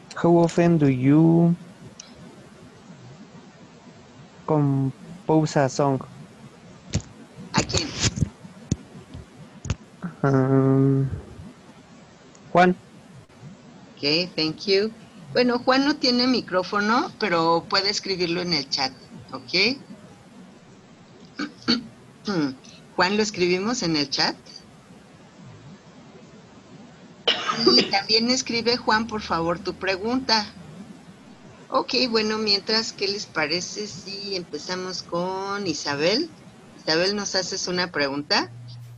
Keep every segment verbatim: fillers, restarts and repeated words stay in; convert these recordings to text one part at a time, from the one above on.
How often do you compose a song? ¿A quién? Um, Juan. Ok, thank you. Bueno, Juan no tiene micrófono, pero puede escribirlo en el chat, ¿ok? Juan, ¿lo escribimos en el chat? Y también escribe, Juan, por favor, tu pregunta. Ok, bueno, mientras, ¿qué les parece si empezamos con Isabel? Isabel, ¿nos haces una pregunta?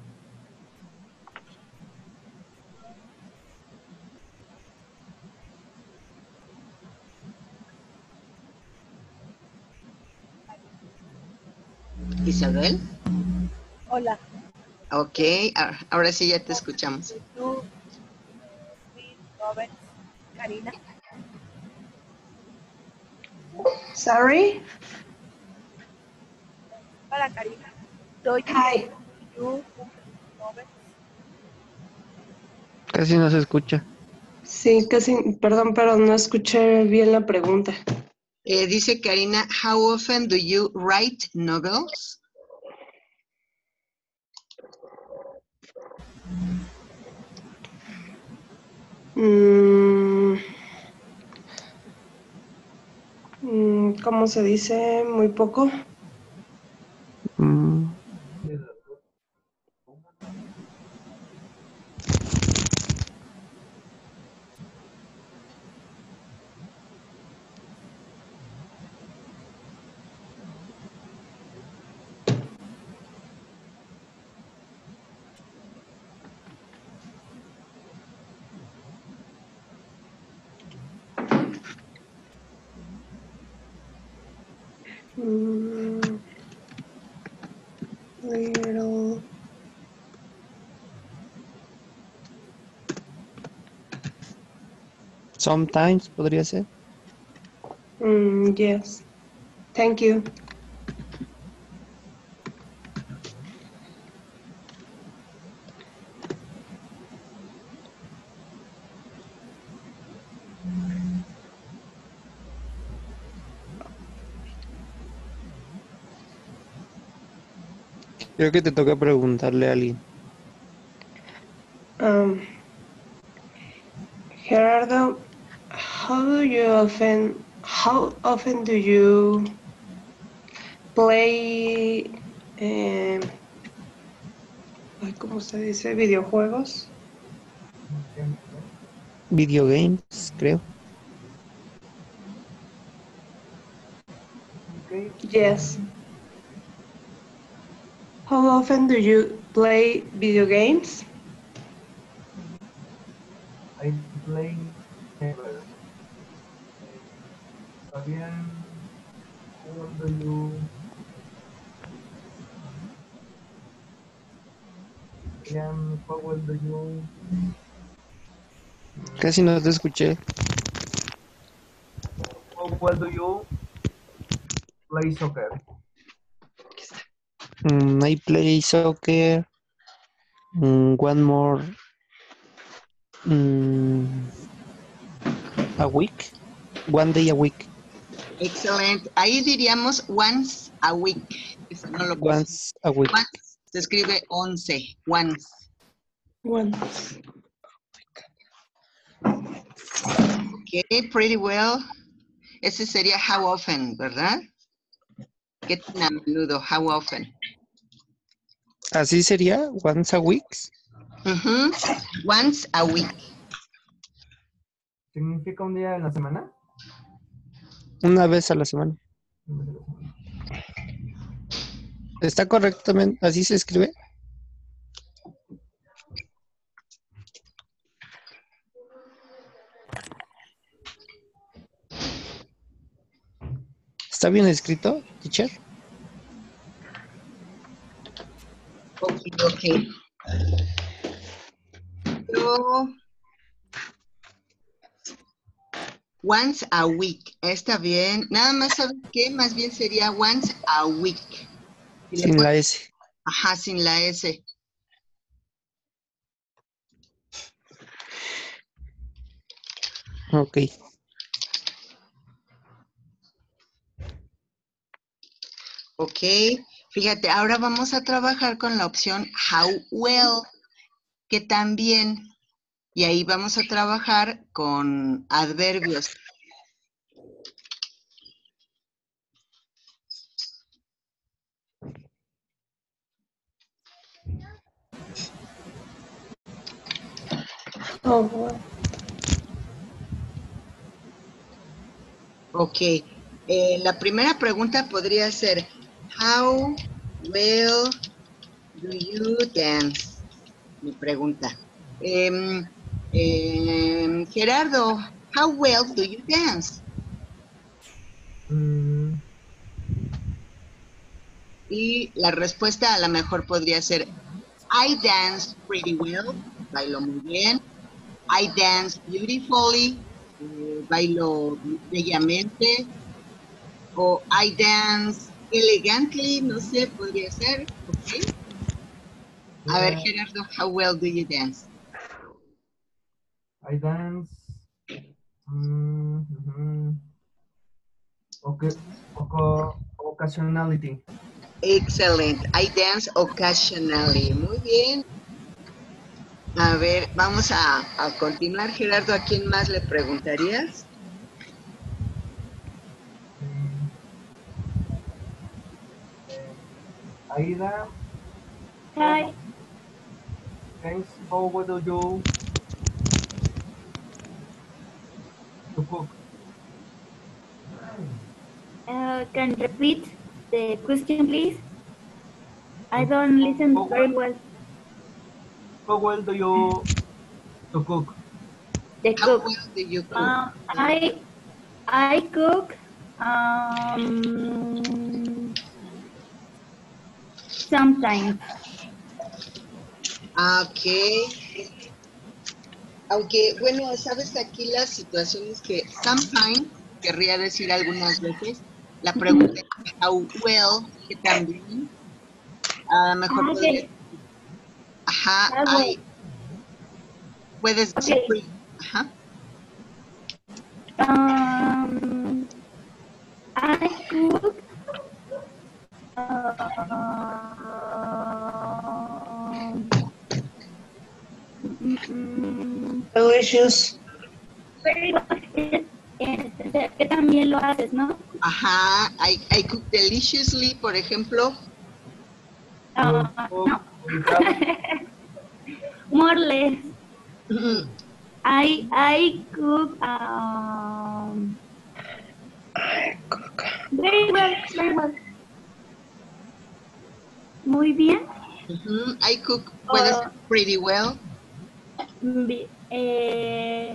Isabel. Hola. Ok, ahora sí ya te escuchamos. ¿Tú, Robert, Karina? Sorry? Para Karina. Do you, Hi. you, Robert? Casi no se escucha. Sí, casi, perdón, pero no escuché bien la pregunta. Eh, dice Karina, how often do you write novels? Mm, mm, ¿Cómo se dice? Muy poco. Mm, Mm, little. Sometimes podría ser. Mm, yes. Thank you. Creo que te toca preguntarle a alguien. Um, Gerardo, how do you often, how often do you play, eh, ¿cómo se dice? Videojuegos? Video games, creo. Yes. How often do you play video games? I play never. Fabian, how old do you? Fabian, how old do you? Casi no te escuché. How old do you play soccer? Mm, I play soccer. Mm, one more. Mm, a week. One day a week. Excelente. Ahí diríamos once a week. Eso no lo puse. Once a week. Once se escribe once. Once. Once. Ok, pretty well. Ese sería how often, ¿verdad? ¿Qué tan a menudo? How often. Así sería. Once a week. Uh-huh. Once a week. ¿Significa un día en la semana? Una vez a la semana. ¿Está correctamente? ¿Así se escribe? ¿Está bien escrito, teacher? Ok, ok. Yo, once a week. Está bien. Nada más, ¿sabes qué? Más bien sería once a week. Si le Sin pones- la S. Ajá, sin la S. Ok. Ok, fíjate, ahora vamos a trabajar con la opción how well, que también, y ahí vamos a trabajar con adverbios. How well. Ok, eh, la primera pregunta podría ser, how well do you dance? Mi pregunta. Em, em, Gerardo, how well do you dance? Mm, Y la respuesta a lo mejor podría ser, I dance pretty well, bailo muy bien. I dance beautifully, eh, bailo bellamente. O I dance elegantly, no sé, podría ser. Ok. A ver, yeah, Gerardo, how well do you dance? I dance. Mm, mhm. Okay, okay, occasionality. Excellent. I dance occasionally. Muy bien. A ver, vamos a, a continuar, Gerardo. ¿A quién más le preguntarías? Mm, eh, Aida, how, Hi, thanks. How well do you to cook? uh, can repeat the question, please? I To, don't listen how, well, very well. how well do you to cook? The How cook. well do you cook? Um, I I cook um, sometimes. Ah, ok. Aunque, bueno, sabes que aquí la situación es que sometimes querría decir algunas veces. La pregunta es how well, que también. A lo mejor Ah, podría, okay. ajá, Ah, well, hay, puedes decir, okay. pre- ajá, Um, I cook. Um, mm, mm, Delicious. very well. Eh, eh, que también lo haces, ¿no? ajá, I, I cook deliciously, por ejemplo. You Uh, cook no. without. More or less. Ujú. I I cook um very well, very well. Muy bien. Ujú, I cook, puede ser O pretty well. bi- eh,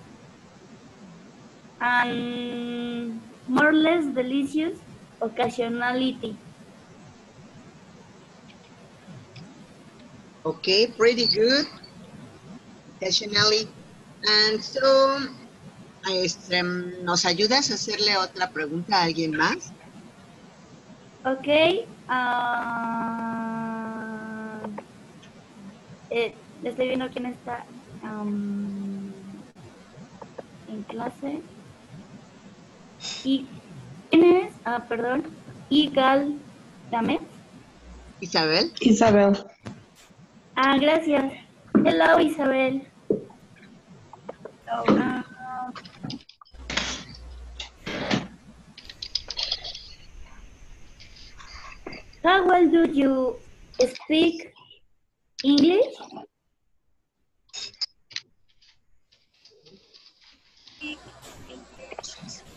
and more or less delicious occasionality. Okay, pretty good, occasionally. And so, este, ¿nos ayudas a hacerle otra pregunta a alguien más? Okay. ah, eh, estoy viendo quién está um, en clase. ¿Y quién es? Ah, perdón. Igal Damet. Isabel. Isabel. Ah, gracias. Hello, Isabel. So, Ah, how well do you speak English? speak English.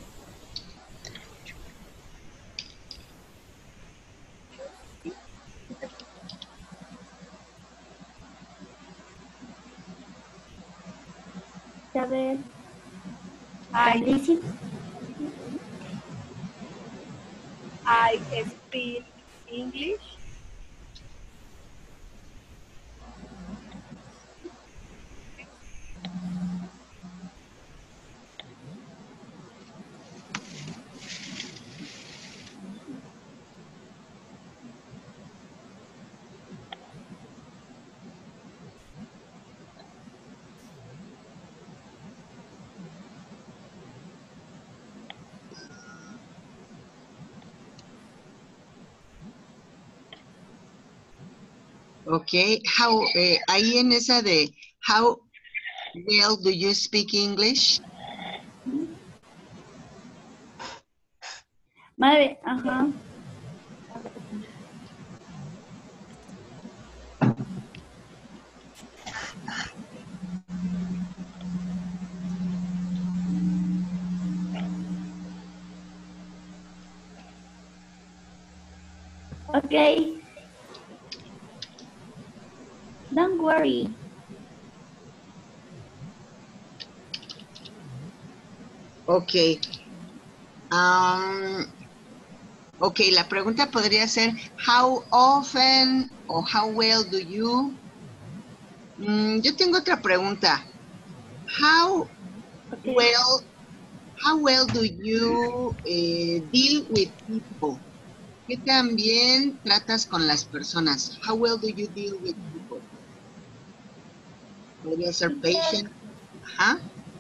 Isabel, I can listen? I speak English. Ok, how, eh, ahí en esa de how well do you speak English? Madre, ajá. Okay. Don't worry. Ok. Um, ok, la pregunta podría ser, how often o how well do you? Mm, yo tengo otra pregunta. How Okay. well, how well do you eh, deal with people? ¿Qué tan bien tratas con las personas? How well do you deal with people? Podría ser patient. Ajá.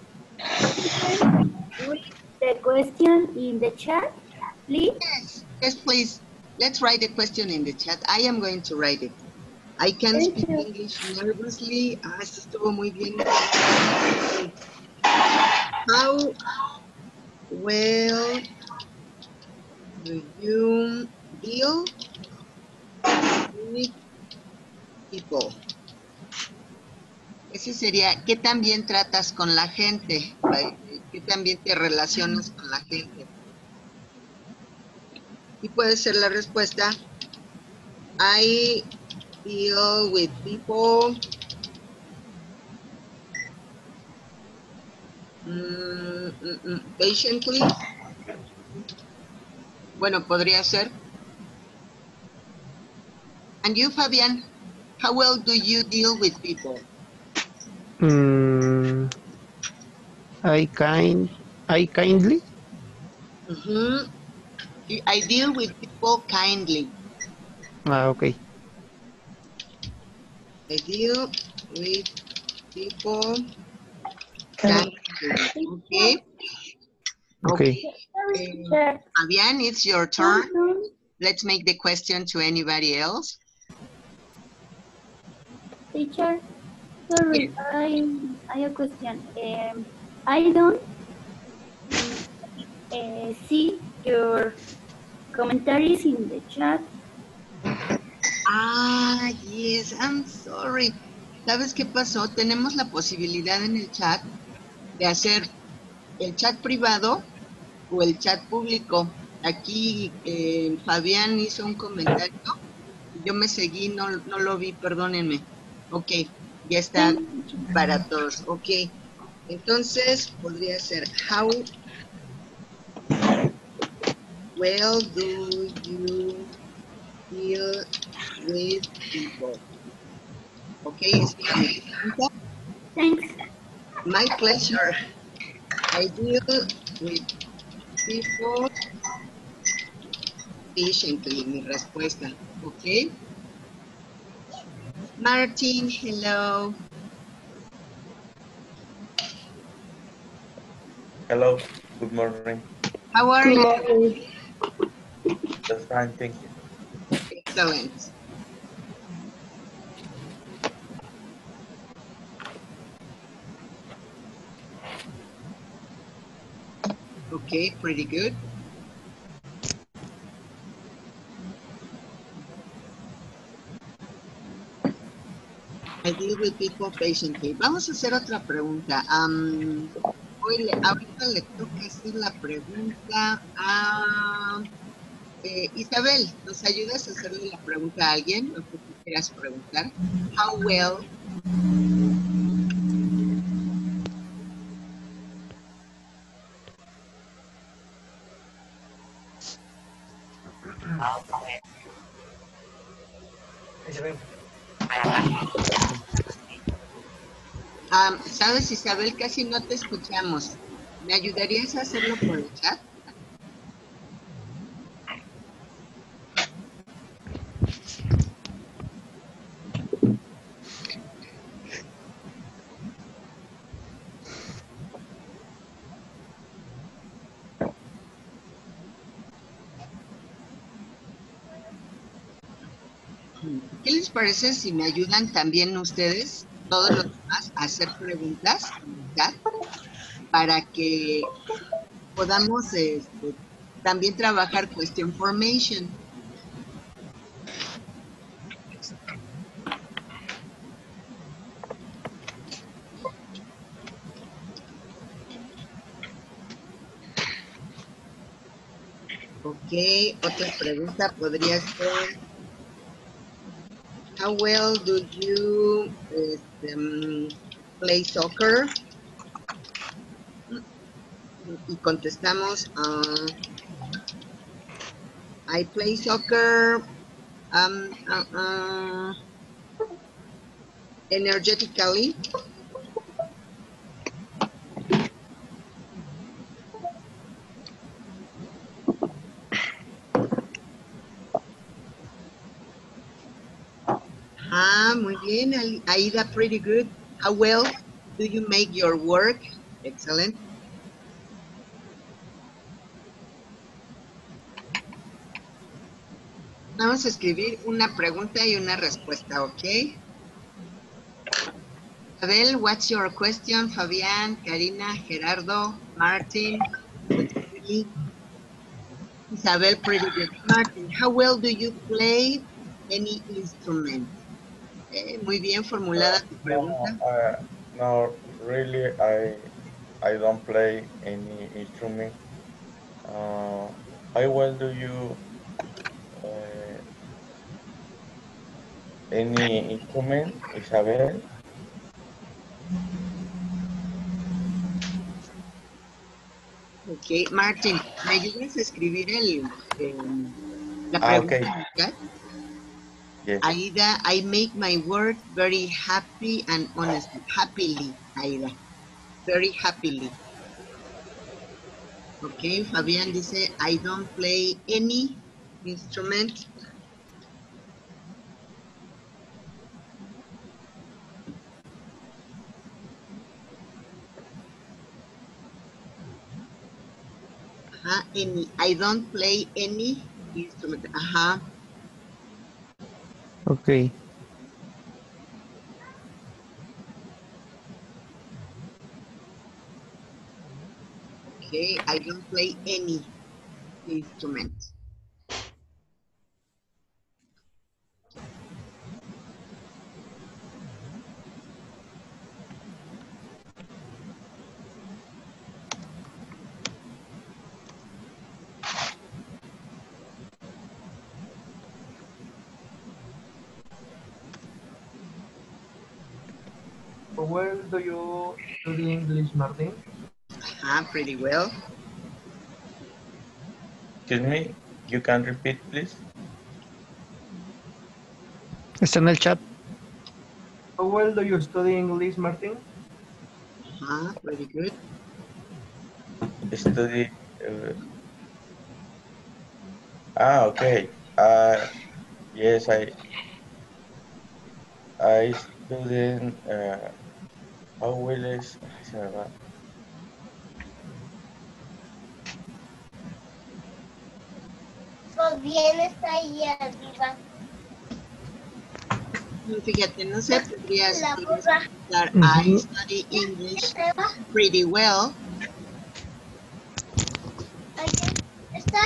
Read the question in the chat, please. Yes, yes, please. Let's write the question in the chat. I am going to write it. I can Thank speak you. English nervously. Ah, esto estuvo muy bien. How well do you deal with people? Ese sería, ¿qué tan bien tratas con la gente? ¿Qué tan bien te relacionas con la gente? Y puede ser la respuesta, I deal with people mm, mm, mm, patiently. Bueno, podría ser. And you, Fabian, how well do you deal with people? Mm, I kind, I kindly. Mhm. I deal with people kindly. Ah, okay. I deal with people Can kindly. Okay. Okay. Okay. Sorry, Um, teacher. Fabian, it's your turn. Let's make the question to anybody else. Teacher, sorry, I I have a question. Um, I don't uh, see your commentaries in the chat. Ah, yes, I'm sorry. ¿Sabes qué pasó? Tenemos la posibilidad en el chat de hacer el chat privado o el chat público. Aquí eh, Fabián hizo un comentario, yo me seguí, no, no lo vi, perdónenme. Ok, ya está Thank you, teacher. para todos. Ok, entonces podría ser, how well do you deal with people? Ok, esa era mi pregunta. Thanks. My pleasure. I deal with people patiently, mi respuesta. Ok. Martin, hello. Hello, good morning. How are good you? morning. That's fine, thank you. Excellent. Okay, pretty good. I deal with people patiently. Vamos a hacer otra pregunta. Um, hoy le, ahorita le toca hacer la pregunta a eh, Isabel. ¿Nos ayudas a hacerle la pregunta a alguien? Lo que tú quieras preguntar. How well? Um, Sabes, Isabel, casi no te escuchamos. ¿Me ayudarías a hacerlo por el chat? ¿Qué les parece si me ayudan también ustedes, todos los demás, a hacer preguntas para que podamos este, también trabajar question formation? Ok, otra pregunta podría ser, how well do you este, um, play soccer? Y contestamos, uh, I play soccer um, uh, uh, energetically. Ah, muy bien, Aida, pretty good. How well do you make your work? Excellent. Vamos a escribir una pregunta y una respuesta, ¿ok? Abel, what's your question? Fabián, Karina, Gerardo, Martin, Willy, Isabel, pretty good. Martin, how well do you play any instrument? Eh, muy bien formulada tu pregunta. No, uh, no, really, I I don't play any instrument. Uh, how well do you uh, any instrument, Isabel? Ok, Martin, ¿me ayudas a escribir el, el la Ah, pregunta? okay. Yes. Aida, I make my work very happy and honestly. Happily, Aida. Very happily. Ok, Fabián dice, I don't play any instrument. Ajá, any. I don't play any instrument. Ajá. Ok. Okay, I don't play any instrument. How well do you study English, Martin? Ah, pretty well. Excuse me, you can repeat, please? Está en el chat. How well do you study English, Martin? Ah, pretty good. Study. Uh, ah, okay. Uh, yes, I I student. Uh, how well is? Se me va. Pues bien, está ahí arriba. Fíjate, no sé, podrías La podrías burra. usar Ujú. I study English pretty well. Ahí está.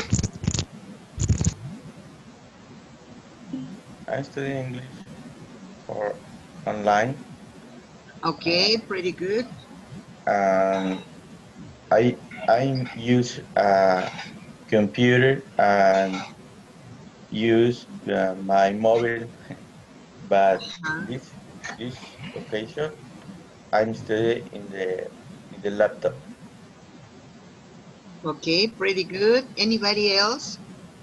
I study English for online. Okay, pretty good. And I I use a computer and use uh, my mobile, but Uh-huh. this this occasion I'm studying in the in the laptop. Okay, pretty good. Anybody else?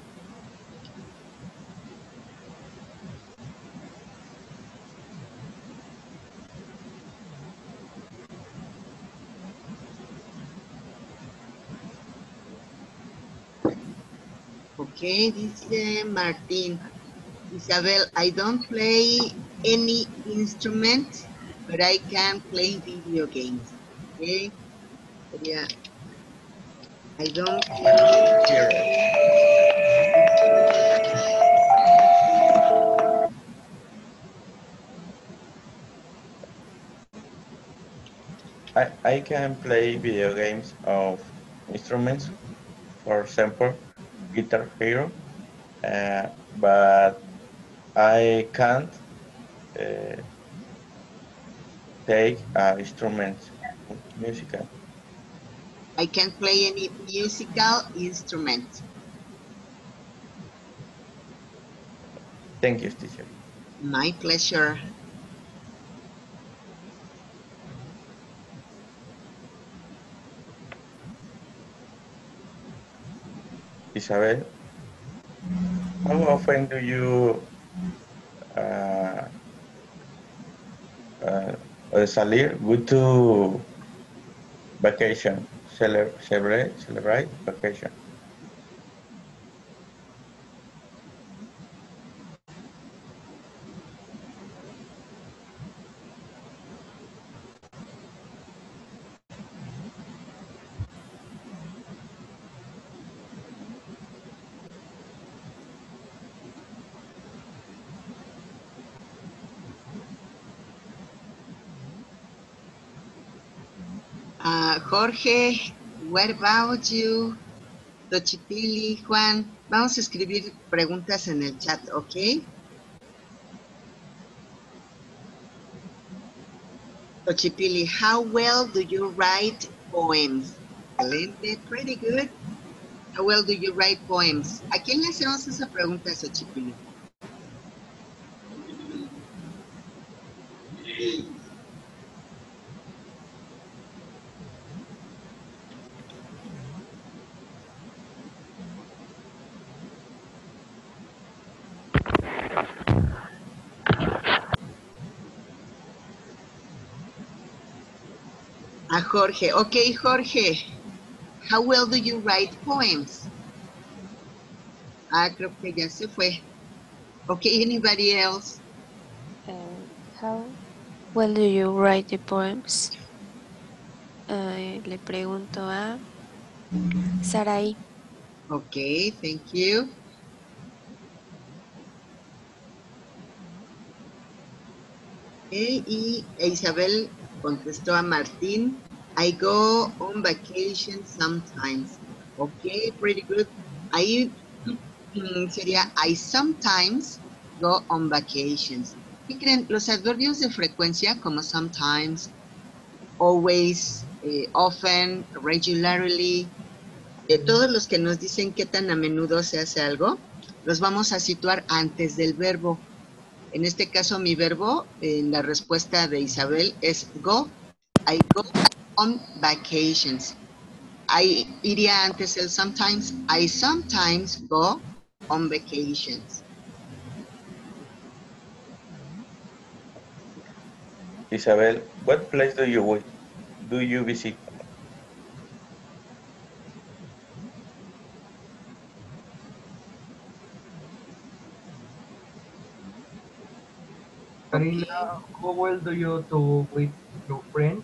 Okay, dice Martín. Isabel, I don't play any instrument, but I can play video games. Okay. Sería, I don't play. Here. I can play video games of instruments, for example, Guitar Hero, uh, but I can't uh, take uh, instruments, musical. I can't play any musical instrument. Thank you, teacher. My pleasure. Isabel, how often do you uh, uh, uh, salir, go to vacation, cele- celebrate, celebrate vacation? Uh, Jorge, what about you? Tochipili, Juan, vamos a escribir preguntas en el chat, ¿ok? Tochipili, how well do you write poems? Excelente, pretty good. How well do you write poems? ¿A quién le hacemos esa pregunta, Tochipili? A Jorge. Ok, Jorge. How well do you write poems? Ah, creo que ya se fue. Ok, anybody else? Uh, how well do you write the poems? Uh, le pregunto a Sarai. Ok, thank you. Okay, y Isabel contestó a Martín, I go on vacation sometimes. Ok, pretty good. Ahí mm, sería I sometimes go on vacations. ¿Qué creen? Los adverbios de frecuencia como sometimes, always, eh, often, regularly, eh, todos los que nos dicen qué tan a menudo se hace algo, los vamos a situar antes del verbo. En este caso, mi verbo en la respuesta de Isabel es go. I go on vacations. I iría antes el sometimes. I sometimes go on vacations. Isabel, what place do you do you visit? Karina, how well do you do with your friends?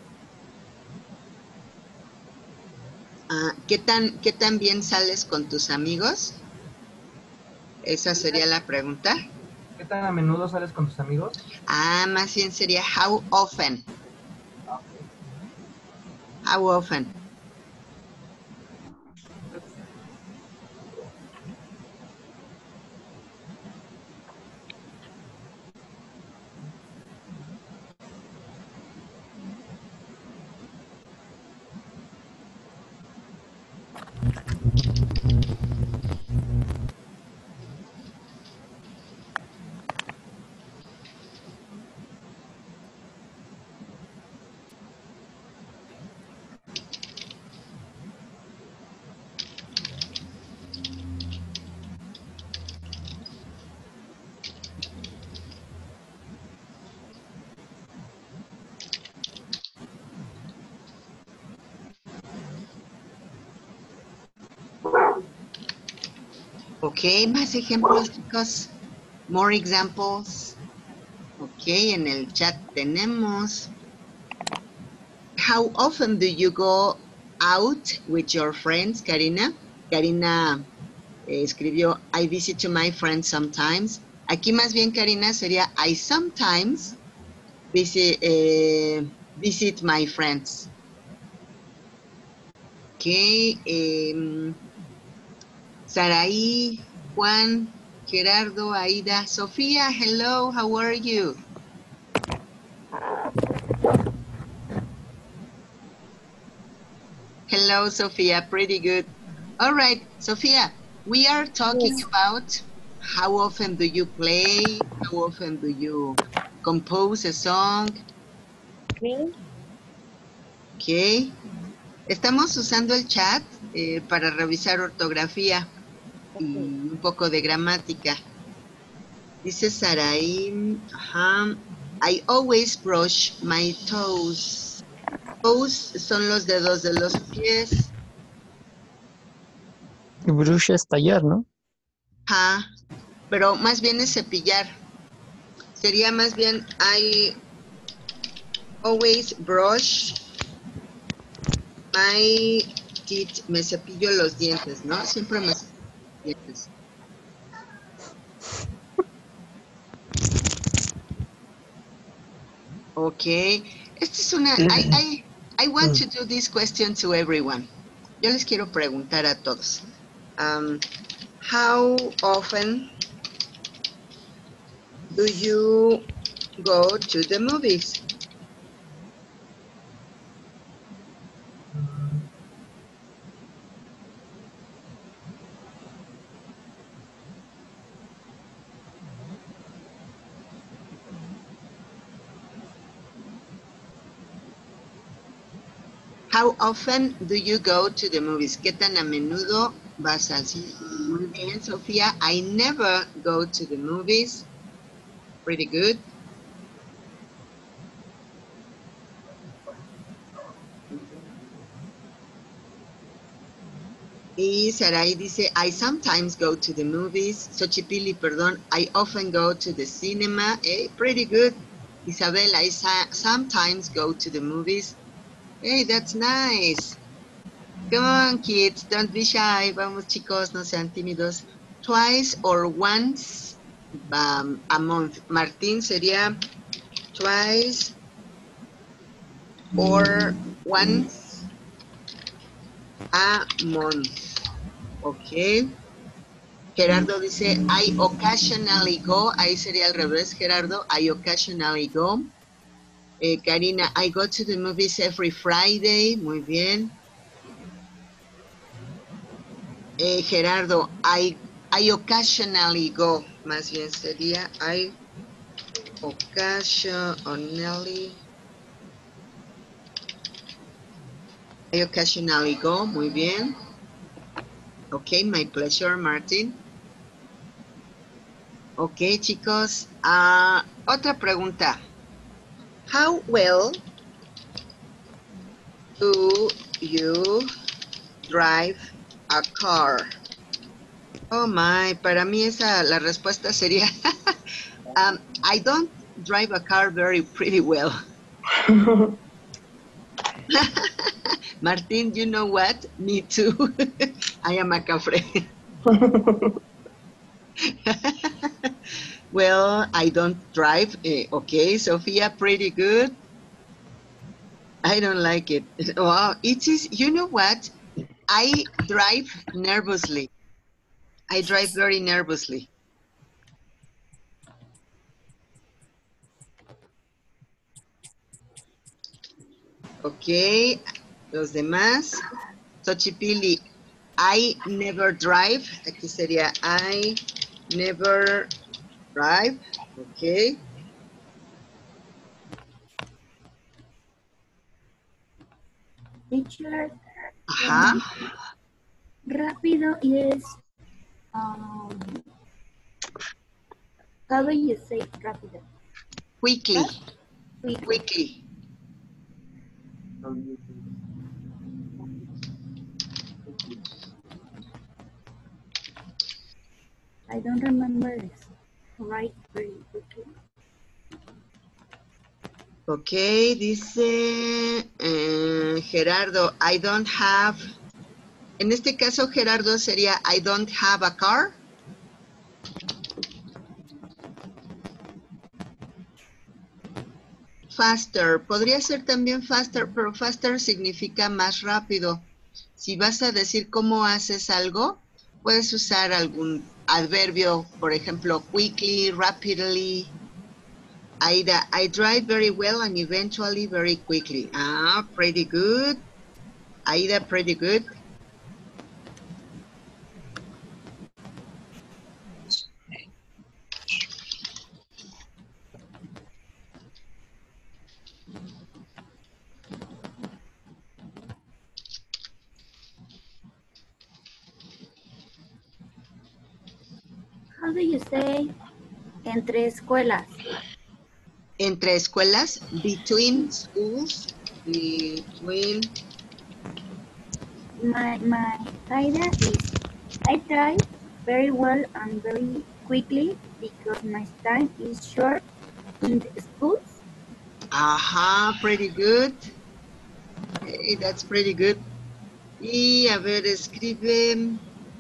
Uh, ¿qué, tan, ¿Qué tan bien sales con tus amigos? Esa sería la pregunta. ¿Qué tan a menudo sales con tus amigos? Ah, más bien sería how often. How often. Ok, más ejemplos, chicos. More examples. Ok, en el chat tenemos. How often do you go out with your friends, Karina? Karina eh, escribió, I visit to my friends sometimes. Aquí más bien, Karina, sería I sometimes visit, eh, visit my friends. Ok. Eh, Saraí, Juan, Gerardo, Aida, Sofía, hello, how are you? Hello, Sophia, pretty good. All right, Sophia, we are talking Yes. about how often do you play, how often do you compose a song, Me? ok. Estamos usando el chat eh, para revisar ortografía y un poco de gramática. Dice Saraí, ajá, I always brush my toes. Toes son los dedos de los pies. Brush es tallar, ¿no? Ajá, pero más bien es cepillar. Sería más bien I always brush my teeth. Me cepillo los dientes, ¿no? Siempre me cepillo los dientes. Ok. Esta es una... I, I, I want to do this question to everyone. Yo les quiero preguntar a todos. Um, how often do you go to the movies? How often do you go to the movies? ¿Qué tan a menudo vas al cine? Muy bien, Sofía. I never go to the movies. Pretty good. Y Sarai dice, I sometimes go to the movies. Xochipilli, perdón, I often go to the cinema. Eh, pretty good. Isabel, I sometimes go to the movies. Hey, that's nice. Come on, kids, don't be shy. Vamos, chicos, no sean tímidos. Twice or once um, a month. Martín sería twice or once a month. Ok. Gerardo dice, I occasionally go. Ahí sería al revés, Gerardo. I occasionally go. Eh, Karina, I go to the movies every Friday. Muy bien. Eh, Gerardo, I, I occasionally go. Más bien sería I occasionally. I occasionally go. Muy bien. Ok, my pleasure, Martin. Ok, chicos. Uh, otra pregunta. How well do you drive a car? Oh my, para mí esa la respuesta sería um, I don't drive a car very pretty well. Martin, you know what? Me too. I am a cafre. Well, I don't drive. Eh, okay, Sophia, pretty good. I don't like it. Wow, it is, you know what? I drive nervously. I drive very nervously. Ok, los demás. Xochipilli, I never drive. Aquí sería I never drive. Ok. Teacher, Ajá. rápido is, um, how do you say rápido? Quickly. Quick. Quickly. I don't remember this. Right, very quickly. Ok, dice eh, Gerardo, I don't have, en este caso Gerardo sería I don't have a car. Faster, podría ser también faster, pero faster significa más rápido. Si vas a decir cómo haces algo, puedes usar algún adverbio, por ejemplo, quickly, rapidly. Aida, I drive very well and eventually very quickly. Ah, pretty good. Aida, pretty good. How do you say entre escuelas? Entre escuelas, between schools, between. My, my idea is I drive very well and very quickly because my time is short in the schools. Ajá, pretty good. Hey, that's pretty good. Y a ver, escribe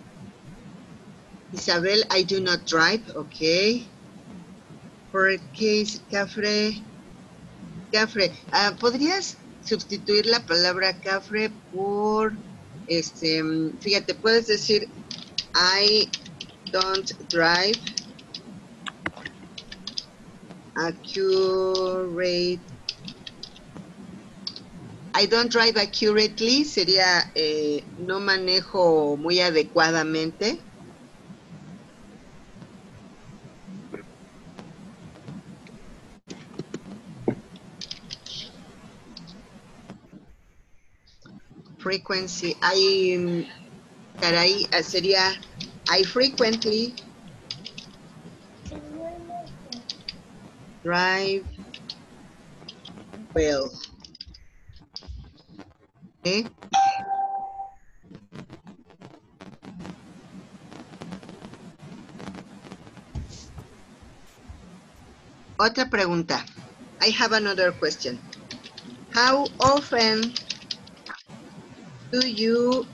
Isabel, I do not drive, ok. For case, cafre, cafre. Ah, ¿podrías sustituir la palabra cafre por, este, fíjate, puedes decir, I don't drive accurate. I don't drive accurately sería eh, no manejo muy adecuadamente. Frequency, I, caray, sería I frequently drive well. ¿Eh? Otra pregunta. I have another question. How often do you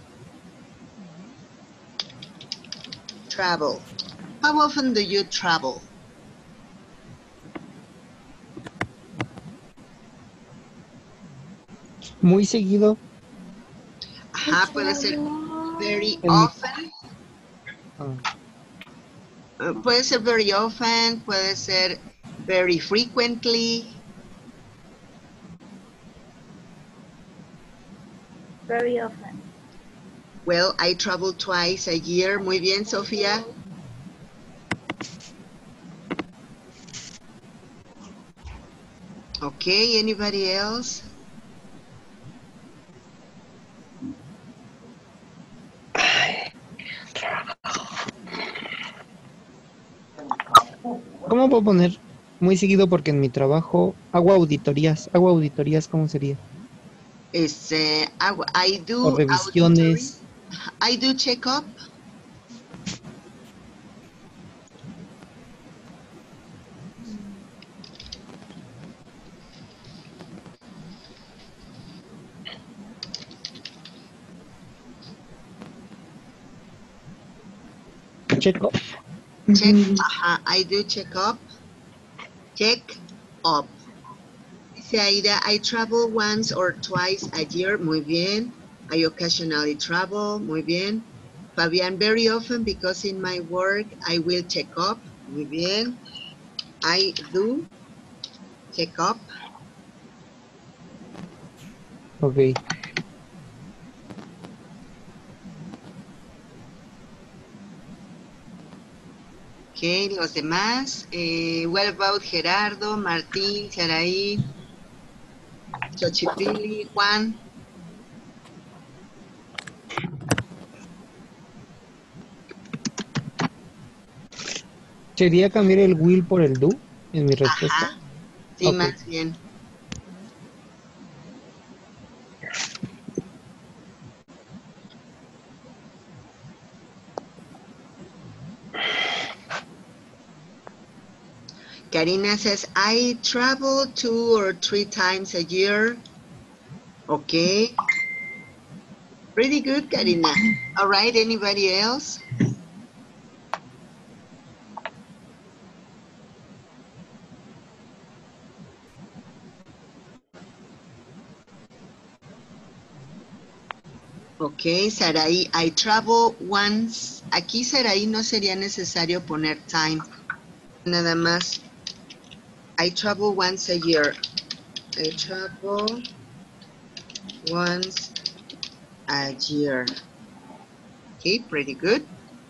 travel? How often do you travel? Muy seguido. Ajá, puede ser very En mi- often. Ah, Uh, puede ser very often, puede ser very frequently. Very often. Well, I travel twice a year. Muy bien, Sofía. Okay, anybody else? ¿Cómo puedo poner muy seguido? Porque en mi trabajo hago auditorías. ¿Hago auditorías cómo sería? Este, I, I O do auditory. revisiones. I do check up. Check up. Check, ajá, I do check up. Check up. Dice Aida, I travel once or twice a year. Muy bien. I occasionally travel. Muy bien. Fabián, very often because in my work I will check up. Muy bien. I do check up. Ok. Ok, los demás. Eh, what about Gerardo, Martín, Saraí, Xochipilli, Juan? ¿Sería cambiar el will por el do en mi respuesta? Ajá. Sí, Ok. más bien. Karina says, I travel two or three times a year. Okay. Pretty good, Karina. All right, anybody else? Ok, Saraí, I travel once. Aquí, Saraí, no sería necesario poner time. Nada más. I travel once a year. I travel once a year. Okay, pretty good.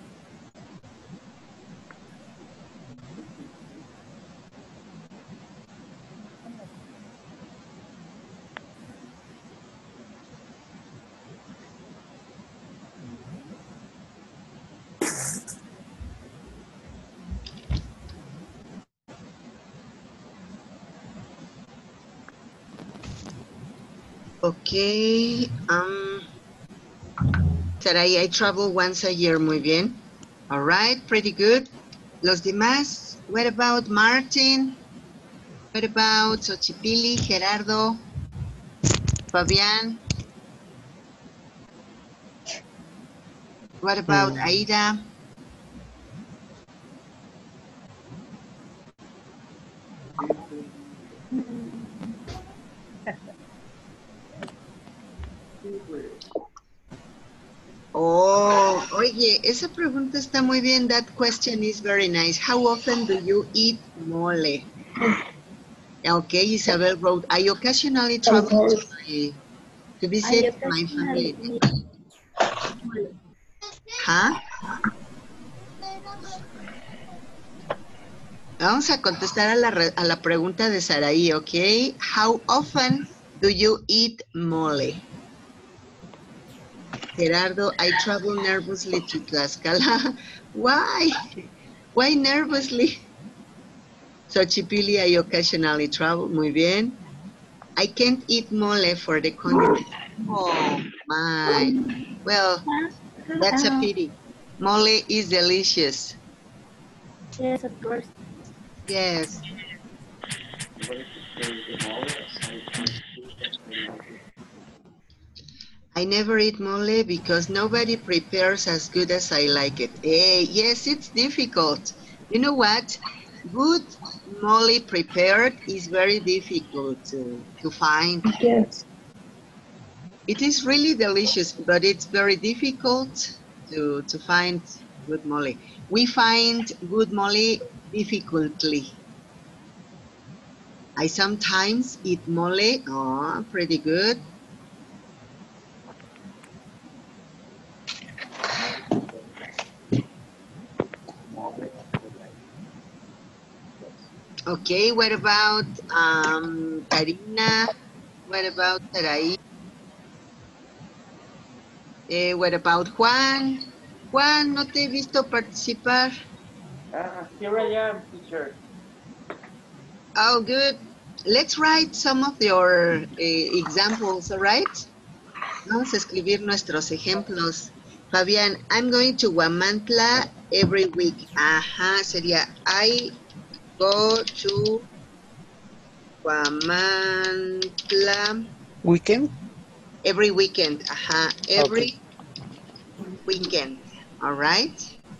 Okay, um, Sarai, I travel once a year, muy bien. All right, pretty good. Los demás, what about Martin? What about Xochipilli, Gerardo, Fabián? What about Mm. Aida? Oh, oye, esa pregunta está muy bien. That question is very nice. How often do you eat mole? Okay, Isabel wrote, I occasionally travel to, my, to I visit my occasionally family. eat mole. ¿Ah? Vamos a contestar a la, re- a la pregunta de Saraí, ¿ok? How often do you eat mole? Gerardo, I travel nervously to Tlaxcala. Why? Why nervously? Xochipilli, I occasionally travel. Muy bien. I can't eat mole for the condiment. Oh, my. Well, that's a Um, pity. Mole is delicious. yes, of course. Yes. I never eat mole because nobody prepares as good as I like it. Eh, yes, it's difficult. You know what? Good mole prepared is very difficult to, to find. Yes. It is really delicious, but it's very difficult to, to find good mole. We find good mole difficultly. I sometimes eat mole. Oh, pretty good. Okay, what about um, Karina? What about Sarai? Eh, what about Juan? Juan, no te he visto participar. Uh, here I am, teacher. Oh, good. Let's write some of your eh, examples, all right? Vamos a escribir nuestros ejemplos. Fabián, I'm going to Huamantla every week. Ajá, sería I go to Huamantla Weekend. every weekend. Ajá, every Okay. weekend. All right?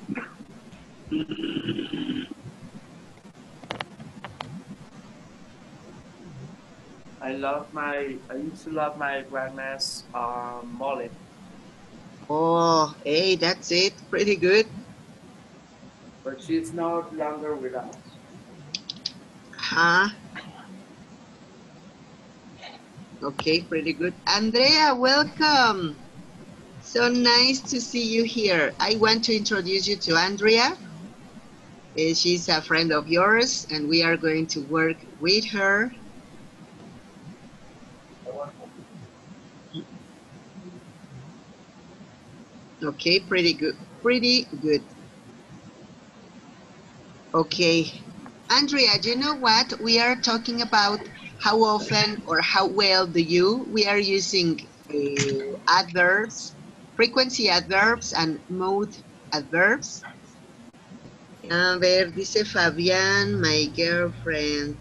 I love my, I used to love my grandma's um, mole. Oh, hey, that's it. Pretty good. But she's no longer with us. Huh? Okay, pretty good. Andrea, welcome. So nice to see you here. I want to introduce you to Andrea. Uh, she's a friend of yours, and we are going to work with her. Okay, pretty good. Pretty good. Okay. Andrea, do you know what? We are talking about how often or how well do you? We are using uh, adverbs, frequency adverbs and mode adverbs. A ver, dice Fabián, my girlfriend.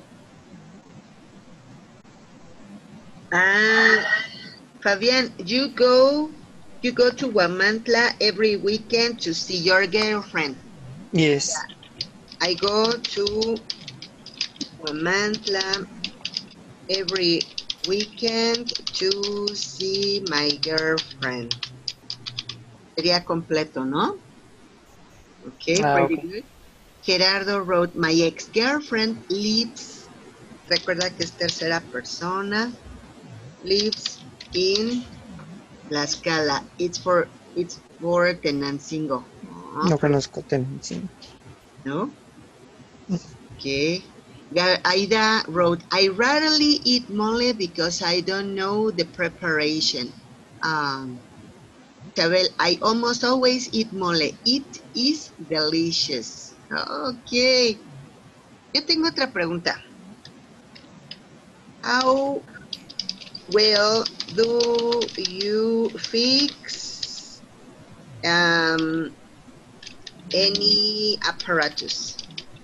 Ah, Fabián, you go, you go to Huamantla every weekend to see your girlfriend. Yes. I go to Huamantla every weekend to see my girlfriend. Sería completo, ¿no? Okay, Ah, pretty ok. good. Gerardo wrote, my ex-girlfriend lives, recuerda que es tercera persona, lives in Tlaxcala. It's for, it's for Tenancingo. Oh, No pretty- conozco Tennessee. ¿no? Okay. Ga- Aida wrote, I rarely eat mole because I don't know the preparation. Um, Isabel, I almost always eat mole. It is delicious. Okay. Yo tengo otra pregunta. How well do you fix um, any apparatus?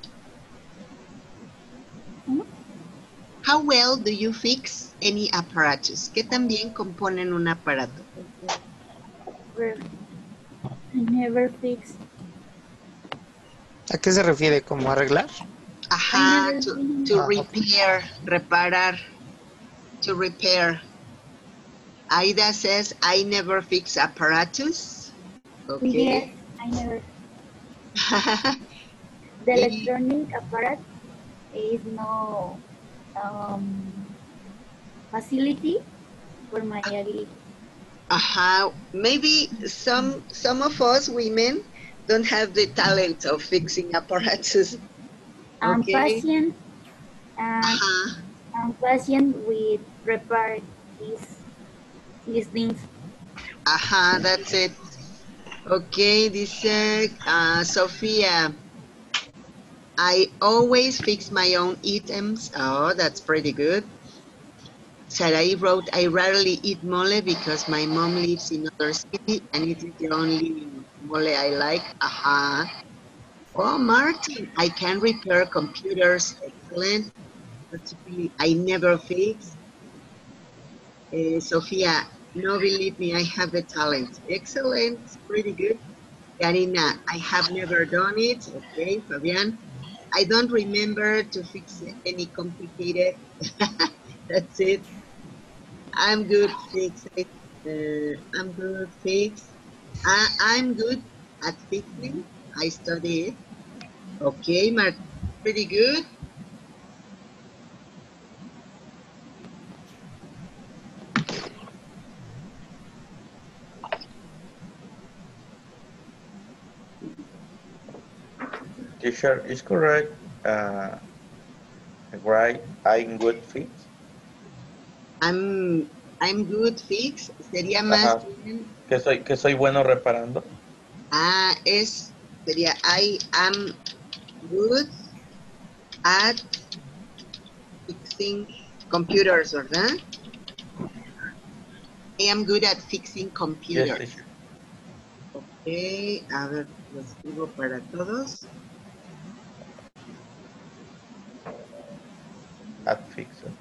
How well do you fix any apparatus? ¿Qué tan bien componen un aparato? Well, I never fix. ¿A qué se refiere? ¿Cómo arreglar? Ajá, I never to, fix. to Ah, ok. repair, reparar, to repair. Aida says, I never fix apparatus. Okay. Yes, I never. The electronic apparatus is no um, facility for my ability. Aha, maybe some some of us women don't have the talent of fixing apparatus. I'm Okay. patient and Aha. I'm patient with repair these these things. Aha, that's it. Okay, dice uh, Sophia, I always fix my own items. Oh, that's pretty good. Sarai wrote, I rarely eat mole because my mom lives in another city and it is the only mole I like. Aha. Oh, Martin, I can repair computers. Excellent. Particularly, I never fix. Uh, Sophia, no, believe me, I have the talent. Excellent. Pretty good. Karina, I have never done it. Okay, Fabian, I don't remember to fix any complicated. That's it. I'm good fix it. Uh, I'm good fix. I, I'm good at fixing. I study it. Okay, Mark, pretty good. Teacher, is correct. Uh, right, I'm good fit. I'm I'm good fix. Sería más Ajá. bien, Que soy, que soy bueno reparando. ah, es, sería I am good at fixing computers, ¿verdad? I am good at fixing Yes, computers. teacher. Ok, a ver, lo escribo para todos. At fixing.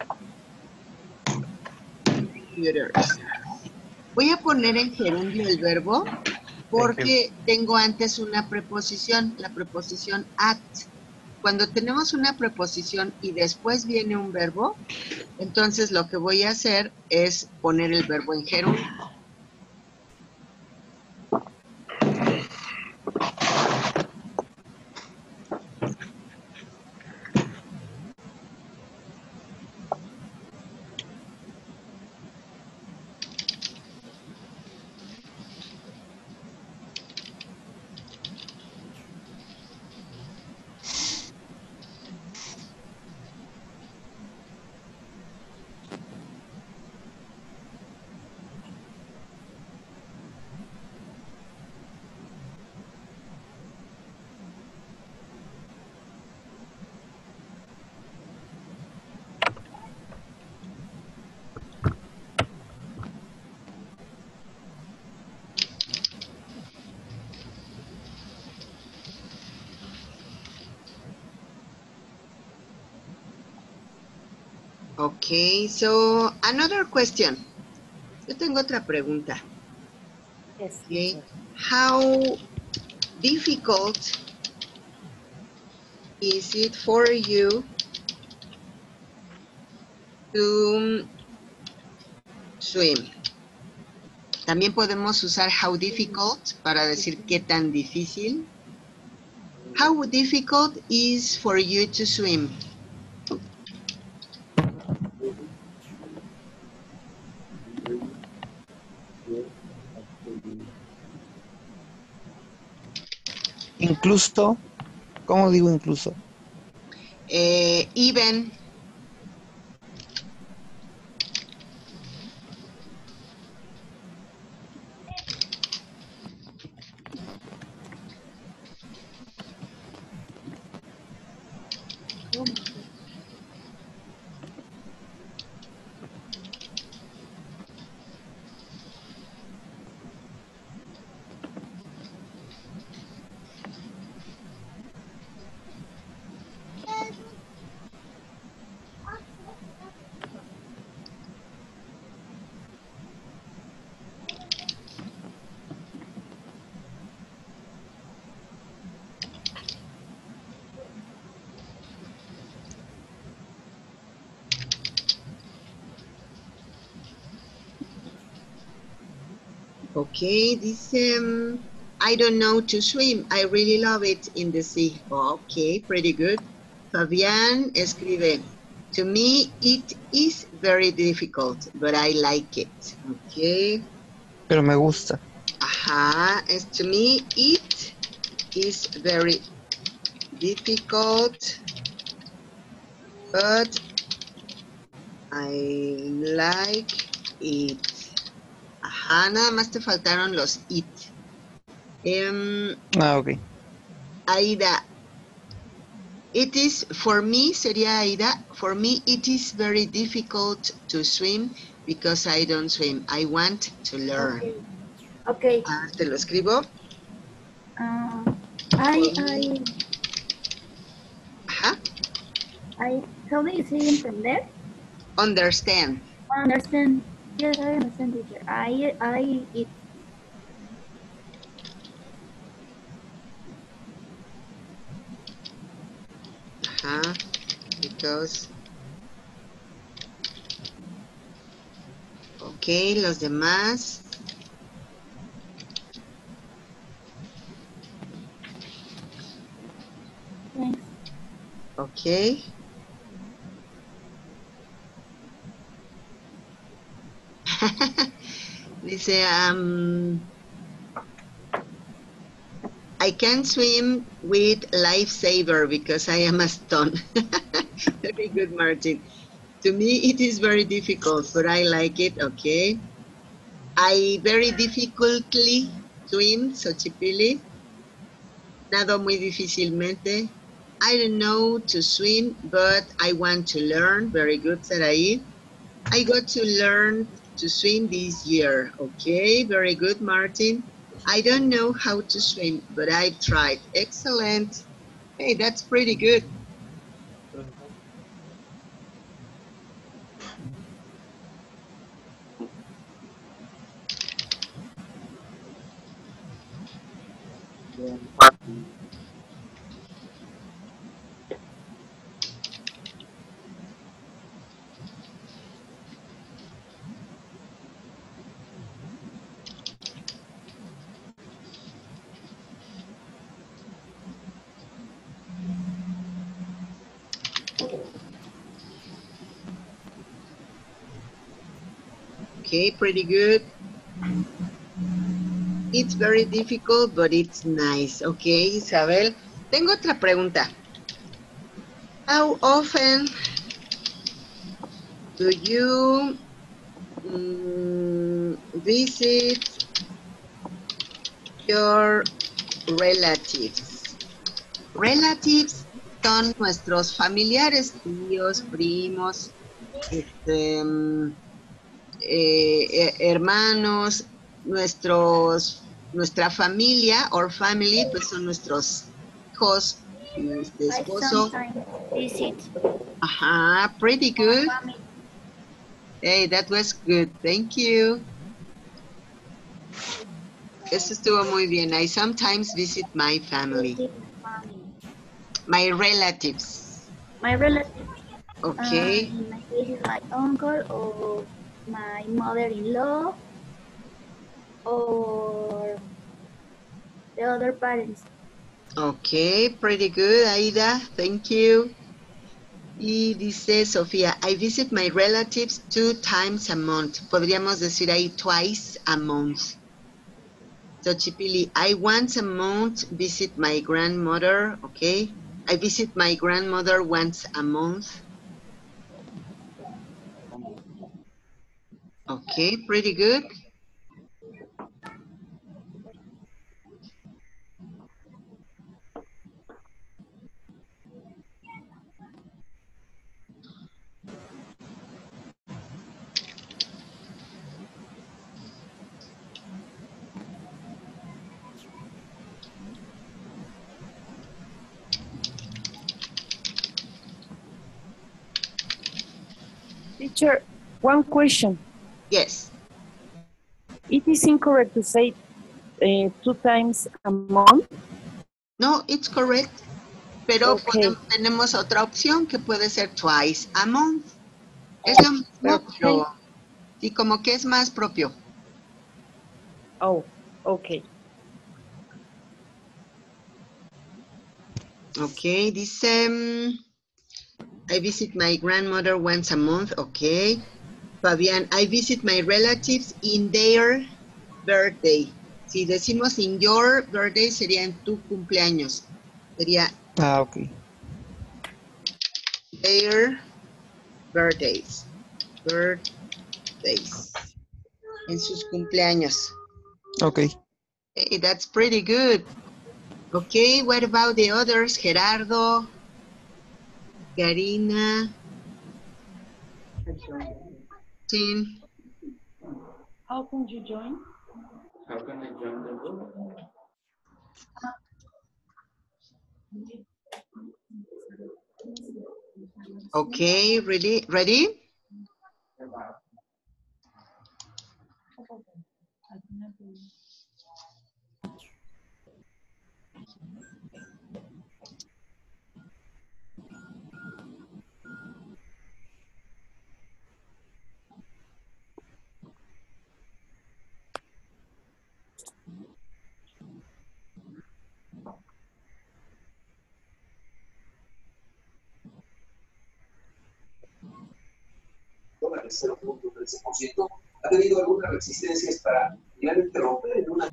Computers. Voy a poner en gerundio el verbo porque tengo antes una preposición, la preposición at. Cuando tenemos una preposición y después viene un verbo, entonces lo que voy a hacer es poner el verbo en gerundio. Okay, so another question. Yo tengo otra pregunta. Yes. Okay, how difficult is it for you to swim. También podemos usar how difficult para decir qué tan difícil. How difficult is for you to swim? Incluso, ¿cómo digo incluso? Eh, even. Okay, this, um, I don't know to swim. I really love it in the sea. Okay, pretty good. Fabián escribe, to me it is very difficult, but I like it. Okay. Pero me gusta. Ajá, es, to me it is very difficult, but I like it. Ajá, nada más te faltaron los it. Um, Ah, ok. Aida, it is, for me, sería Aida, for me it is very difficult to swim because I don't swim. I want to learn. Okay. Okay. Ah, te lo escribo. Uh, I, I, Ajá. I, how do you say entender? Understand. Understand. Yes, I understand, teacher. I, I, it. Ajá. Because. Ok, los demás. Thanks. Ok. Dice, um, I can swim with lifesaver because I am a stone. Very good, Martin. To me, it is very difficult, but I like it. Okay. I very difficultly swim, Xochipilli. Nado muy difícilmente. I don't know to swim, but I want to learn. Very good, Sarai. I got to learn to swim this year. Okay, very good, Martin. I don't know how to swim, but I tried. Excellent. Hey, that's pretty good. Okay, pretty good. It's very difficult, but it's nice. Okay, Isabel. Tengo otra pregunta. How often do you um, visit your relatives? Relatives son nuestros familiares, tíos, primos, este, um, eh, hermanos, nuestros, nuestra familia or family, pues son nuestros hijos, este I esposo. sometimes visit Ajá, pretty good. my family. Hey, that was good. Thank you. Eso estuvo muy bien. I sometimes visit my family. Visit my family. My relatives. My relatives. Okay. Uh, in my case, is my uncle or my mother-in-law or the other parents. Okay, pretty good, Aida. Thank you. Y dice Sofía, I visit my relatives two times a month. Podríamos decir ahí twice a month. So Chipili, I once a month visit my grandmother, okay? I visit my grandmother once a month. Okay, pretty good. Teacher, one question. Yes. It is incorrect to say uh, two times a month. No, it's correct. Pero Okay. podemos, tenemos otra opción que puede ser twice a month. Es lo mismo, Okay. pero sí, como que es más propio. Oh, okay. Okay, dice, um, I visit my grandmother once a month. Okay. Fabián, I visit my relatives in their birthday. Si decimos in your birthday, sería en tu cumpleaños. Sería Ah, ok. their birthdays. Birthdays. En sus cumpleaños. Ok. Hey, that's pretty good. Okay, what about the others? Gerardo, Karina, Tim. How can you join? How can I join the group? Okay, ready? Ready? Dólares cero punto trece por ciento, ha tenido algunas resistencias para finalmente romper en una.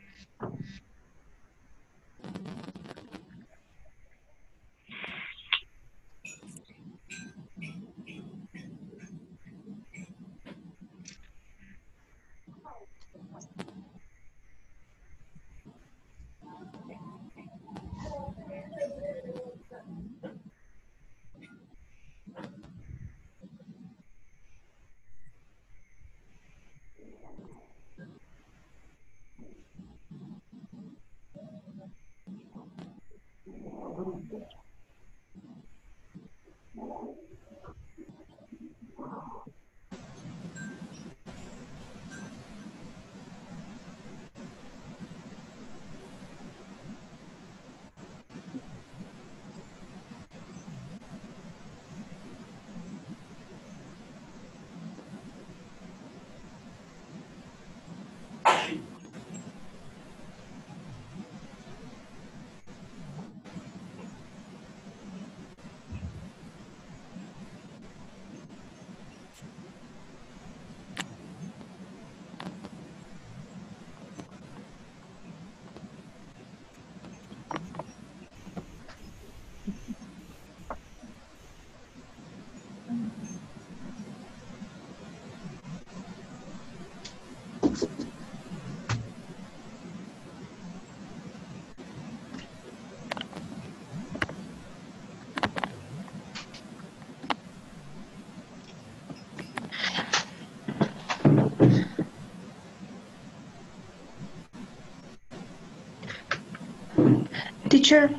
Teacher,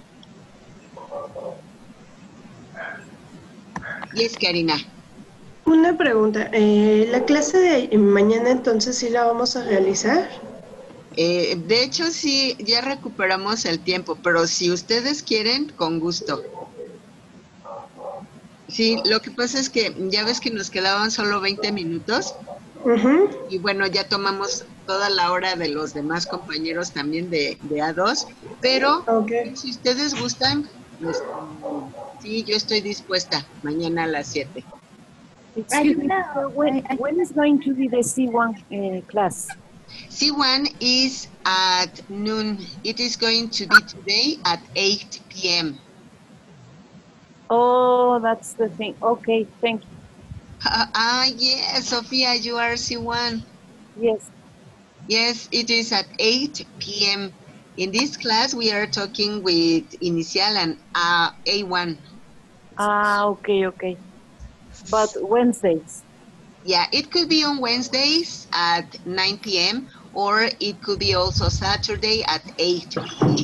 Yes, Karina. una pregunta. Eh, ¿La clase de mañana entonces sí la vamos a realizar? Eh, de hecho, sí, ya recuperamos el tiempo, pero si ustedes quieren, con gusto. Sí, lo que pasa es que ya ves que nos quedaban solo veinte minutos. Ujú. Y bueno, ya tomamos toda la hora de los demás compañeros también de, de A dos, pero Okay. si ustedes gustan, pues, sí, yo estoy dispuesta mañana a las siete. Excuse me, teacher, when, when is going to be the C one uh, class? C one is at noon. It is going to be today at eight p m Oh, that's the thing. Okay, thank you. Uh, ah, yes, Sophia, you are C one. Yes. Yes, it is at eight p m In this class, we are talking with Inicial and uh, A one. Ah, okay, okay. But Wednesdays? Yeah, it could be on Wednesdays at nine p m or it could be also Saturday at eight.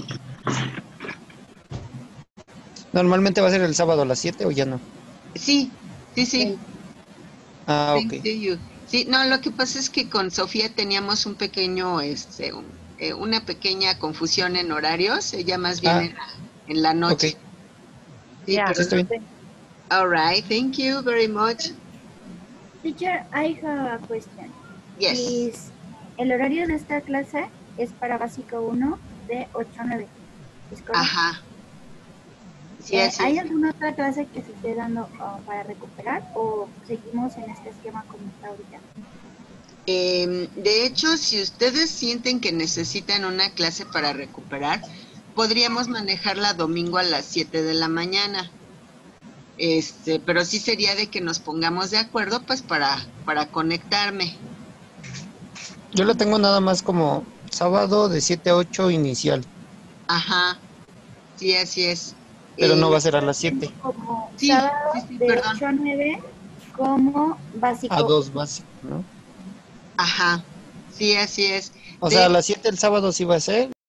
¿Normalmente va a ser el sábado a las siete o ya no? Sí, sí, sí. Ah, Thank ok. you. Sí, no, lo que pasa es que con Sofía teníamos un pequeño, este, un- eh, una pequeña confusión en horarios. Ella más bien Ah, en, la, en la noche. ok. Sí, Yeah. pero Sí, está bien. all right, thank you very much. Teacher, I have a question. Yes. Is, el horario de esta clase es para básico uno de ocho a nueve. ¿Es correcto? Ajá. Sí, Eh, así ¿Hay es. alguna otra clase que se esté dando ah, para recuperar o seguimos en este esquema como está ahorita? Em, de hecho, si ustedes sienten que necesitan una clase para recuperar, podríamos manejarla domingo a las siete de la mañana. Este, pero sí sería de que nos pongamos de acuerdo, pues, para, para conectarme. Yo lo tengo nada más como sábado de siete a ocho inicial, Ajá, sí, así es. pero no Eh, va a ser a las siete. Como Sí, sábado sí, sí, de perdón. ocho a nueve como básico. A dos básico, ¿no? Ajá, sí, así es. O De sea, a las siete el sábado sí va a ser